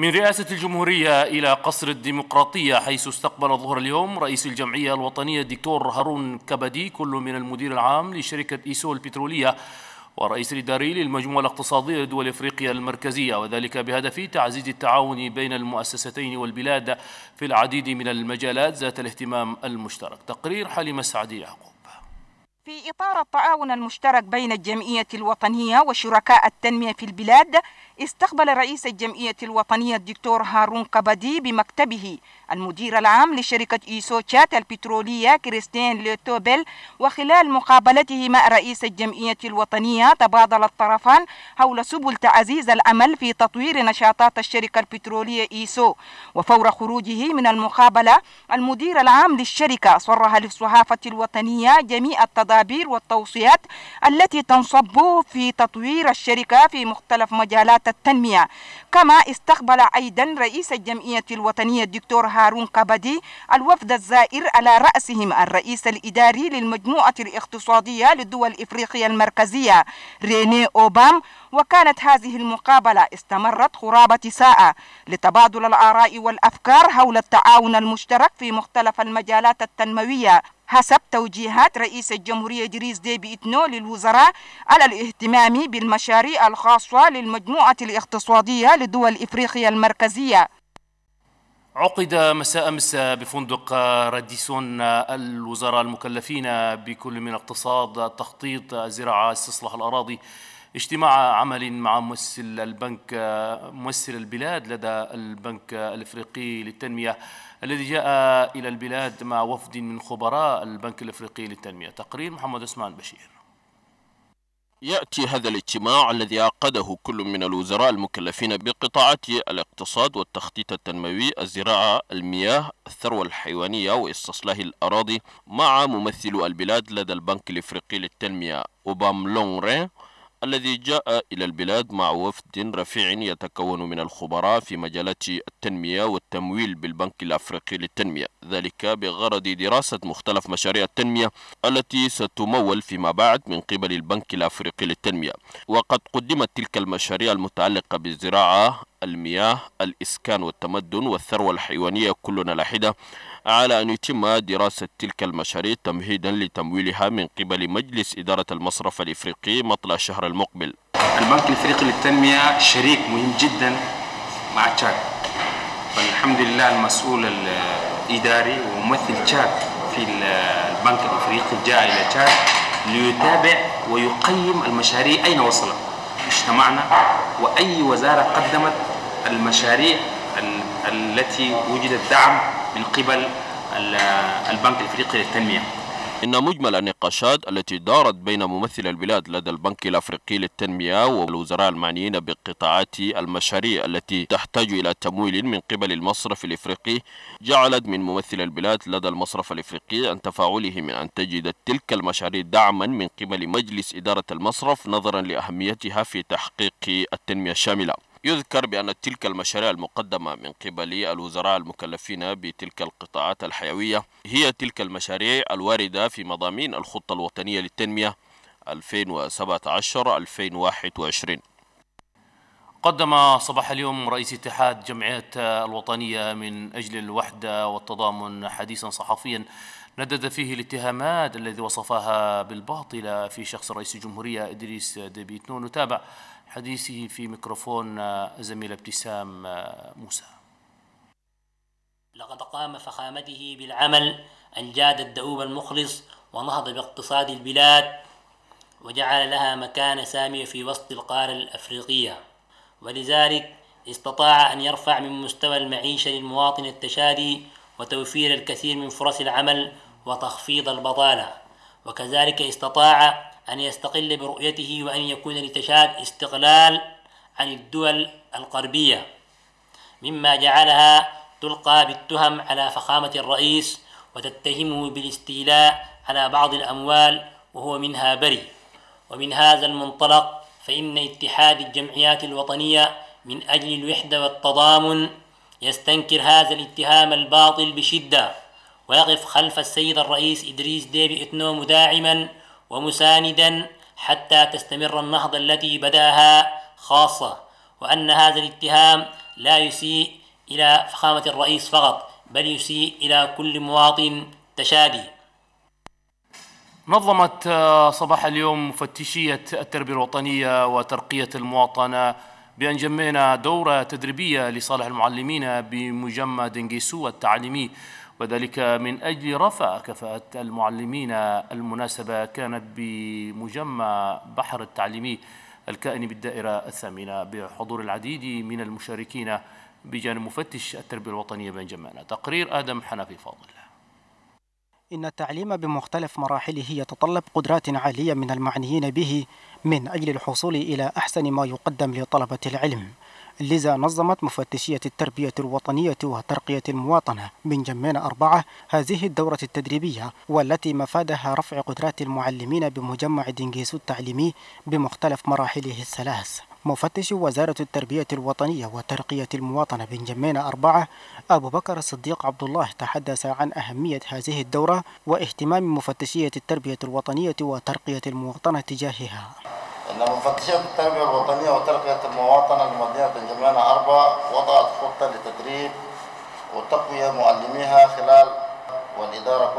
من رئاسة الجمهورية إلى قصر الديمقراطية، حيث استقبل ظهر اليوم رئيس الجمعية الوطنية الدكتور هارون كبدي كل من المدير العام لشركة إيسو البترولية والرئيس الإداري للمجموعة الاقتصادية لدول إفريقيا المركزية، وذلك بهدف تعزيز التعاون بين المؤسستين والبلاد في العديد من المجالات ذات الاهتمام المشترك. تقرير حليمة سعدي يعقوب. في إطار التعاون المشترك بين الجمعية الوطنية وشركاء التنمية في البلاد، استقبل رئيس الجمعية الوطنية الدكتور هارون كبدي بمكتبه المدير العام لشركة إيسو تشات البترولية كريستين لوتوبل. وخلال مقابلته مع رئيس الجمعية الوطنية، تبادل الطرفان حول سبل تعزيز العمل في تطوير نشاطات الشركة البترولية إيسو. وفور خروجه من المقابلة، المدير العام للشركة صرح للصحافة الوطنية جميع التدابير والتوصيات التي تنصب في تطوير الشركة في مختلف مجالات التنمية. كما استقبل أيضا رئيس الجمعية الوطنية الدكتور هارون كبدي الوفد الزائر على رأسهم الرئيس الإداري للمجموعة الاقتصادية للدول إفريقيا المركزية ريني أوبام. وكانت هذه المقابلة استمرت قرابة ساعة لتبادل الآراء والأفكار حول التعاون المشترك في مختلف المجالات التنموية حسب توجيهات رئيس الجمهورية إدريس ديبي إتنو للوزراء على الاهتمام بالمشاريع الخاصة للمجموعة الاقتصادية لدول إفريقيا المركزية. عقد مساء أمس بفندق راديسون الوزراء المكلفين بكل من الاقتصاد، التخطيط، الزراعة، استصلاح الأراضي اجتماع عمل مع ممثل البلاد لدى البنك الإفريقي للتنمية الذي جاء إلى البلاد مع وفد من خبراء البنك الإفريقي للتنمية. تقرير محمد عثمان بشير. يأتي هذا الاجتماع الذي عقده كل من الوزراء المكلفين بقطاعات الاقتصاد والتخطيط التنموي، الزراعة، المياه، الثروة الحيوانية واستصلاح الأراضي مع ممثل البلاد لدى البنك الإفريقي للتنمية أوبام لونغرين، الذي جاء إلى البلاد مع وفد رفيع يتكون من الخبراء في مجالات التنمية والتمويل بالبنك الأفريقي للتنمية، ذلك بغرض دراسة مختلف مشاريع التنمية التي ستمول فيما بعد من قبل البنك الأفريقي للتنمية. وقد قدمت تلك المشاريع المتعلقة بالزراعة، المياه، الإسكان والتمدن والثروة الحيوانية كلنا على حدة، على أن يتم دراسة تلك المشاريع تمهيدا لتمويلها من قبل مجلس إدارة المصرف الإفريقي مطلع الشهر المقبل. البنك الإفريقي للتنمية شريك مهم جدا مع تشاد، فالحمد لله المسؤول الإداري وممثل تشاد في البنك الإفريقي جاء إلى تشاد ليتابع ويقيم المشاريع أين وصلت، اجتمعنا وأي وزارة قدمت المشاريع التي وجدت دعم من قبل البنك الافريقي للتنميه. إن مجمل النقاشات التي دارت بين ممثل البلاد لدى البنك الأفريقي للتنمية والوزراء المعنيين بقطاعات المشاريع التي تحتاج إلى تمويل من قبل المصرف الإفريقي جعلت من ممثل البلاد لدى المصرف الإفريقي عن تفاعله من أن تجد تلك المشاريع دعما من قبل مجلس إدارة المصرف نظرا لأهميتها في تحقيق التنمية الشاملة. يذكر بأن تلك المشاريع المقدمة من قبل الوزراء المكلفين بتلك القطاعات الحيوية هي تلك المشاريع الواردة في مضامين الخطة الوطنية للتنمية 2017-2021. قدم صباح اليوم رئيس اتحاد جمعية الوطنية من أجل الوحدة والتضامن حديثا صحفيا ندد فيه الاتهامات الذي وصفها بالباطلة في شخص رئيس الجمهورية إدريس ديبي إتنو. نتابع حديثه في ميكروفون زميل ابتسام موسى. لقد قام فخامته بالعمل الجاد الدؤوب المخلص ونهض باقتصاد البلاد وجعل لها مكانة سامية في وسط القارة الأفريقية، ولذلك استطاع أن يرفع من مستوى المعيشة للمواطن التشادي وتوفير الكثير من فرص العمل وتخفيض البطالة، وكذلك استطاع أن يستقل برؤيته وأن يكون لتشاد استقلال عن الدول الغربية، مما جعلها تلقى بالتهم على فخامة الرئيس وتتهمه بالاستيلاء على بعض الأموال وهو منها بريء. ومن هذا المنطلق فإن اتحاد الجمعيات الوطنية من أجل الوحدة والتضامن يستنكر هذا الاتهام الباطل بشدة، ويقف خلف السيد الرئيس إدريس ديبي إتنو مداعما ومساندا حتى تستمر النهضة التي بدأها، خاصة وأن هذا الاتهام لا يسيء إلى فخامة الرئيس فقط، بل يسيء إلى كل مواطن تشادي. نظمت صباح اليوم مفتشية التربية الوطنية وترقية المواطنة بأن جمعنا دورة تدريبية لصالح المعلمين بمجمع دنجيسو التعليمي، وذلك من أجل رفع كفاءة المعلمين. المناسبة كانت بمجمع بحر التعليمي الكائن بالدائرة الثامنة بحضور العديد من المشاركين بجانب مفتش التربية الوطنية بأن جمعنا. تقرير آدم حنفي فاضل. إن التعليم بمختلف مراحله يتطلب قدرات عالية من المعنيين به من أجل الحصول إلى أحسن ما يقدم لطلبة العلم. لذا نظمت مفتشية التربية الوطنية وترقية المواطنة من جمعنا 4 هذه الدورة التدريبية، والتي مفادها رفع قدرات المعلمين بمجمع دنجيسو التعليمي بمختلف مراحله الثلاث. مفتش وزارة التربية الوطنية وترقية المواطنة بن جمعنا 4 أبو بكر الصديق عبد الله تحدث عن أهمية هذه الدورة واهتمام مفتشية التربية الوطنية وترقية المواطنة تجاهها. إن مفتشية التربية الوطنية وترقية المواطنة لمدينة بن جمعنا 4 وضعت خطة لتدريب وتقوية معلميها والإدارة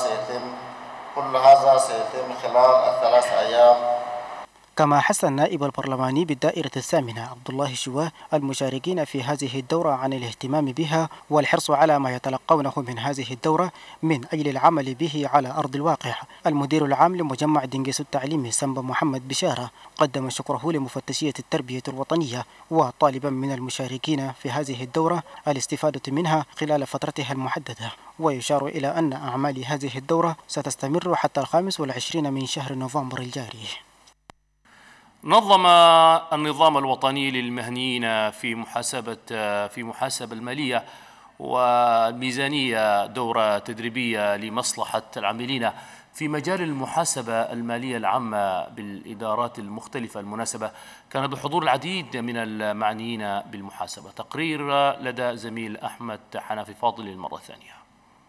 كل هذا سيتم خلال ال3 أيام. كما حث النائب البرلماني بالدائرة الثامنة عبد الله شواه المشاركين في هذه الدورة عن الاهتمام بها والحرص على ما يتلقونه من هذه الدورة من أجل العمل به على أرض الواقع. المدير العام لمجمع دنجيسو التعليمي سمبا محمد بشارة قدم شكره لمفتشية التربية الوطنية، وطالبا من المشاركين في هذه الدورة الاستفادة منها خلال فترتها المحددة. ويشار إلى أن أعمال هذه الدورة ستستمر حتى 25 من شهر نوفمبر الجاري. نظم النظام الوطني للمهنيين في محاسبة المالية والميزانية دورة تدريبية لمصلحة العاملين في مجال المحاسبة المالية العامة بالإدارات المختلفة. المناسبة كان بحضور العديد من المعنيين بالمحاسبة. تقرير لدى زميل أحمد حنفي فاضل للمرة الثانية.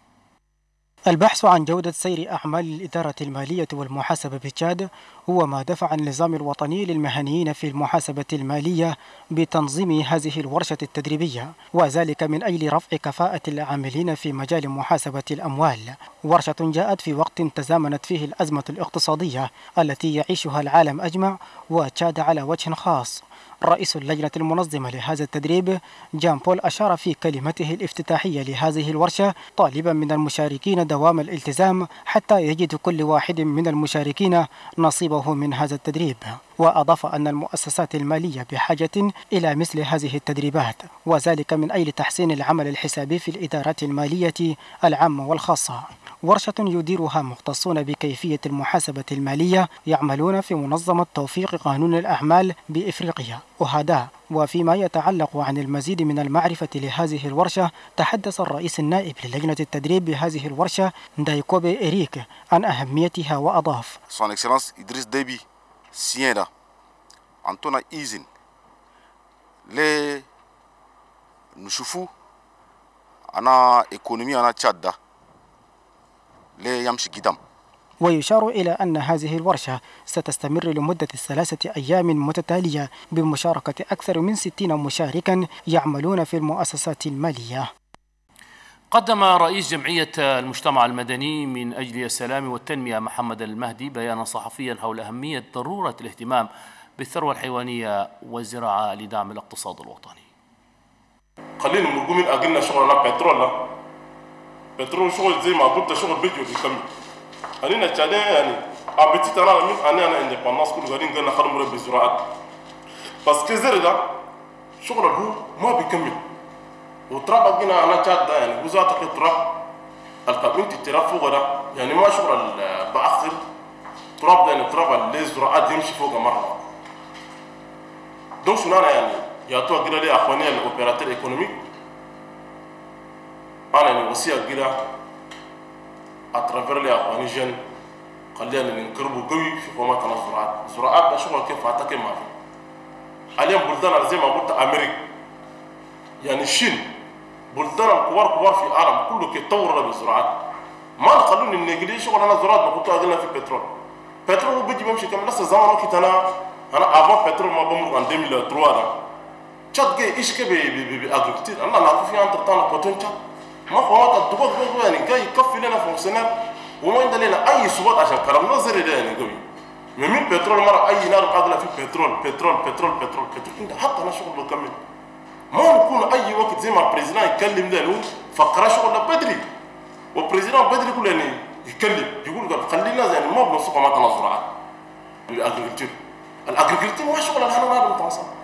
البحث عن جودة سير أعمال الإدارة المالية والمحاسبة بتشاد هو ما دفع النظام الوطني للمهنيين في المحاسبة المالية بتنظيم هذه الورشة التدريبية، وذلك من أجل رفع كفاءة العاملين في مجال محاسبة الأموال. ورشة جاءت في وقت تزامنت فيه الأزمة الاقتصادية التي يعيشها العالم أجمع وتشاد على وجه خاص. رئيس اللجنة المنظمة لهذا التدريب جان بول أشار في كلمته الافتتاحية لهذه الورشة طالبا من المشاركين دوام الالتزام حتى يجد كل واحد من المشاركين نصيبه من هذا التدريب. وأضاف أن المؤسسات المالية بحاجة إلى مثل هذه التدريبات، وذلك من أجل تحسين العمل الحسابي في الإدارات المالية العامة والخاصة. ورشة يديرها مختصون بكيفية المحاسبة المالية يعملون في منظمة توفيق قانون الأعمال بإفريقيا وهذا. وفيما يتعلق عن المزيد من المعرفة لهذه الورشة، تحدث الرئيس النائب للجنة التدريب بهذه الورشة دايكوبي إريك عن أهميتها وأضاف: Son Excellence Idriss Déby sieda Antona izin le nushufu ana ekonomi ana Tchad le yamshi gidam. ويشار إلى أن هذه الورشة ستستمر لمدة 3 أيام متتالية بمشاركة أكثر من 60 مشاركا يعملون في المؤسسات المالية. قدم رئيس جمعية المجتمع المدني من أجل السلام والتنمية محمد المهدي بيانا صحفيا حول أهمية ضرورة الاهتمام بالثروة الحيوانية والزراعة لدعم الاقتصاد الوطني. خلينا مرقومين أجلنا شغلنا بترول شغل زي ما قلت شغل بيجي وبيكمل. أنا نتشادى يعني أبتدي ترى من أنا إندبندنس كل غادين قلنا خدمة بالزراعة بس كذا شغل هو ما بيكمل وتراب أجينا أنا تشاد يعني وزارة التراب الكابينتي التراب فوق ده يعني ما شغل بآخر تراب ده يعني تراب الزراعة يمشي فوق مرة دون شو أنا يعني يعطوا كده لي أخواني الأوبراتور إيكونوميك أنا يعني وصية كده أترافير لي أخواني جن خلينا ننكربوا قوي في قوماتنا الزراعات ده شغل كيف أعتقد ما في اليوم بلدان زي ما قلت أمريكا يعني الصين بلدان كبار في العالم كله كيتطور بالزراعات ما نخلون النجلي شغل أنا زراعات بقولت أجلنا في بترول بيجي بمشي كم لسه زمان وقت أنا أفضل بترول ما بمر عن 2003 ده تشاد جاي ايش كبي باجريكولتور انا نعرف في انتر تانا بوتون تشاد ما هو الضغط يعني جاي يكفي لنا فونكسيونير وما عندنا لنا اي سبوت عشان كلام نظري ده يعني قوي من بترول مره اي نار قاعده في بترول انت حتى انا شغل بكمل ما نكون اي وقت زي ما البريزيدان يتكلم ده له فقره شغل بدري والبريزيدان بدري يقول يعني يتكلم يقول خلينا زي ما بنسوق ما تنظر على الاجريكولتور ما شغل الحنان هذا متواصل